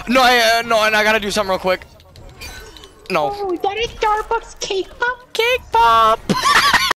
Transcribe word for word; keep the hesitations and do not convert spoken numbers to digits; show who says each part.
Speaker 1: No, I, uh, no, and I gotta do something real quick. No.
Speaker 2: Oh, that is Starbucks cake pop.
Speaker 1: Cake pop!